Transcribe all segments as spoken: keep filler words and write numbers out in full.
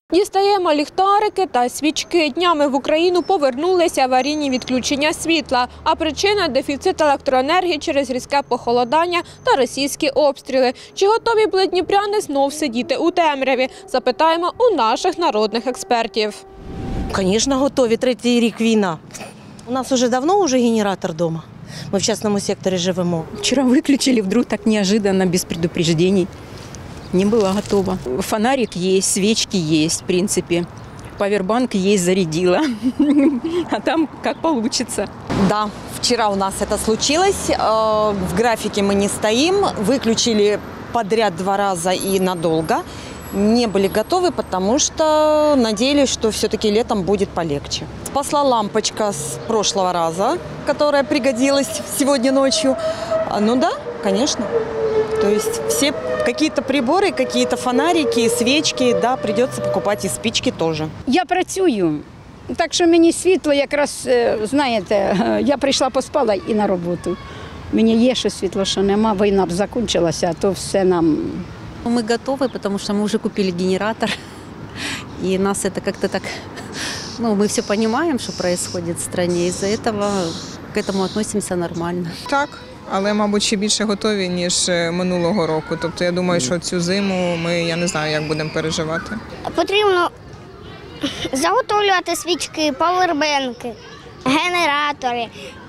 Дістаємо ліхтарики та свічки. Днями в Україну повернулися аварійні відключення світла. А причина – дефіцит електроенергії через різке похолодання та російські обстріли. Чи готові були дніпряни знов сидіти у темряві? Запитаємо у наших народних експертів. Звісно, готові. Третій рік війна. У нас вже давно вже генератор вдома. Ми в частному секторі живемо. Вчера выключили вдруг так неожиданно, без предупреждений. Не была готова. Фонарик есть, свечки есть, в принципе. Павербанк есть, зарядила. А там как получится. Да, вчера у нас это случилось. В графике мы не стоим. Выключили подряд два раза и надолго. Не были готовы, потому что надеялись, что все-таки летом будет полегче. Спасла лампочка с прошлого раза, которая пригодилась сегодня ночью. Ну да, конечно. То есть все какие-то приборы, какие-то фонарики, свечки, да, придется покупать, и спички тоже. Я працюю, так що мені світло якраз, знаєте, я прийшла, поспала і на роботу. Мені є що світло, що нема, війна б закінчилася, а то все нам... Мы готовы, потому что мы уже купили генератор, и нас это как-то так, ну, мы все понимаем, что происходит в стране, из-за этого к этому относимся нормально. Так, але, мабуть, ще більше готові, ніж минулого року. Тобто, я думаю, що цю зиму ми, я не знаю, як будемо переживати. Потрібно заготовлювати свічки, павербенки, генератори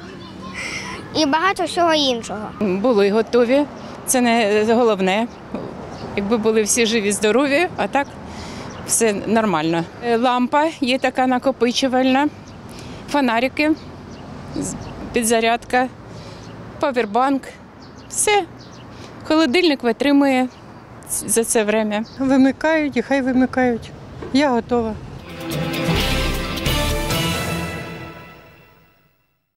і багато всього іншого. Були готові, це не головне. Якби були всі живі, здорові, а так все нормально. Лампа є така накопичувальна, фонарики, підзарядка, павербанк. Все. Холодильник витримує за це час. Вимикають і хай вимикають. Я готова.